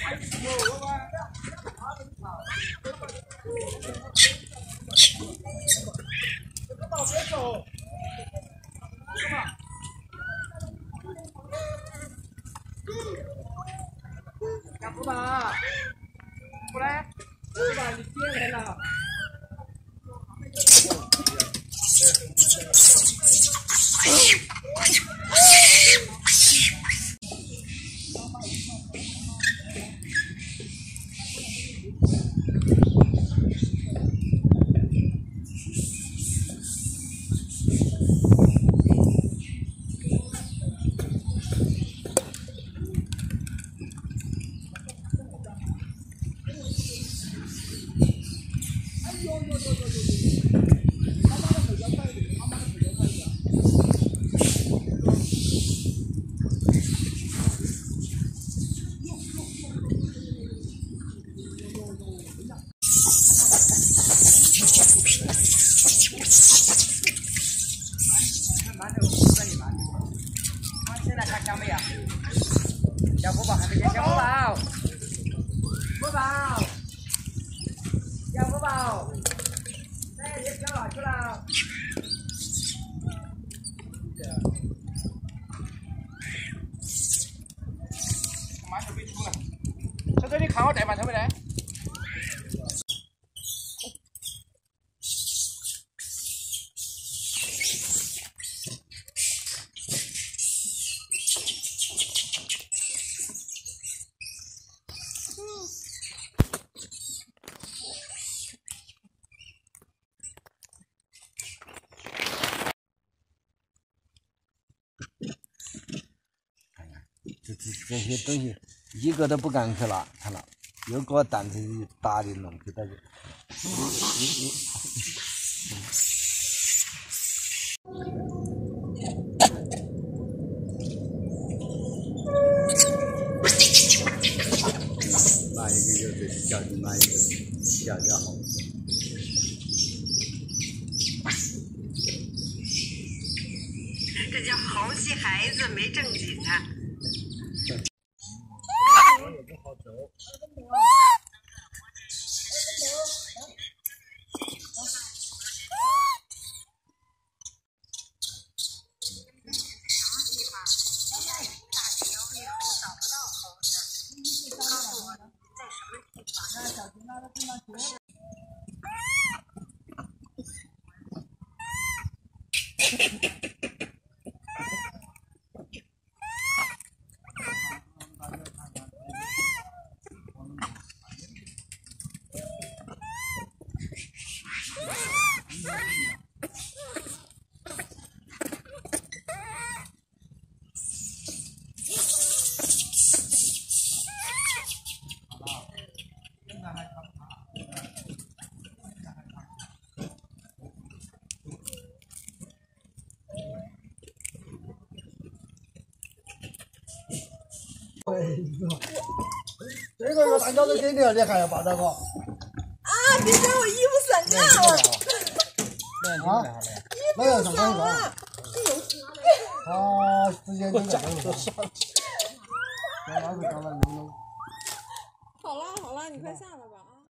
小福宝，过来，福宝，你爹来了。 香没有？小福宝还没见，小福宝，福宝，小福宝，哎，别飘哪去了？马上被吐了。小周，你看我带馒头没得？ 这些东西一个都不敢去拿，看了，又给我担子大的弄去到这。拿一个就是叫你拿一个，叫好。 这叫好戏孩子没正经啊！ 这个有蛋饺子给你了，你还要抱着我？ 啊！别给我衣服散架了！ 啊？那要上班了？啊，直接就在这上。好了好了，你快下了吧。